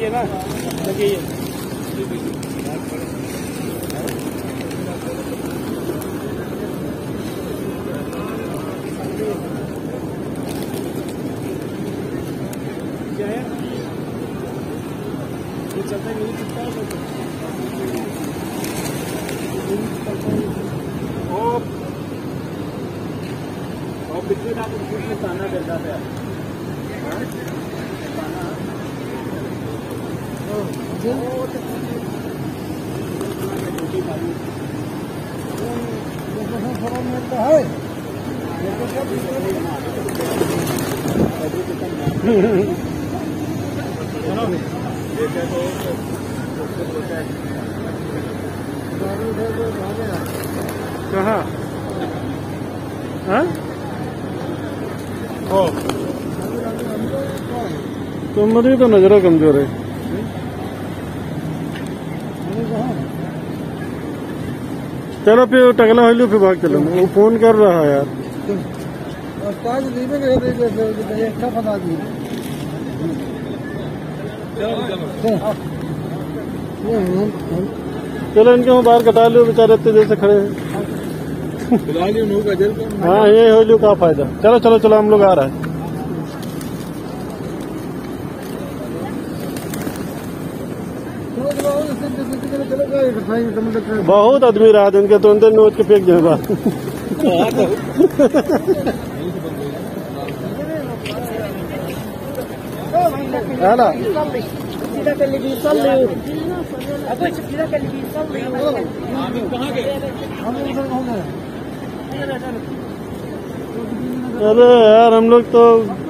है ना, लगी है। क्या है ये चलता नहीं चलता है और पिछले रात में ताना करता था कहाँ तुम्हारी तो नजर कमजोर है। चलो फिर टकला हो लो, फिर भाग चलो। वो फोन कर रहा है यार। चलो इनके मैं बाहर कटा लो, बेचारे इतने देर से खड़े हैं। हाँ ये हो लो, क्या फायदा। चलो चलो चलो, हम लोग आ रहे हैं। बहुत आदमी रहा था इनके, तो अंदर नोच के फेंक जाए बात। अरे यार हम लोग तो